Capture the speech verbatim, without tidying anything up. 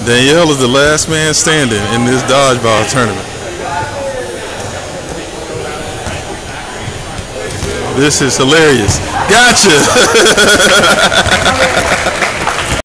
Danielle is the last man standing in this dodgeball tournament. This is hilarious. Gotcha!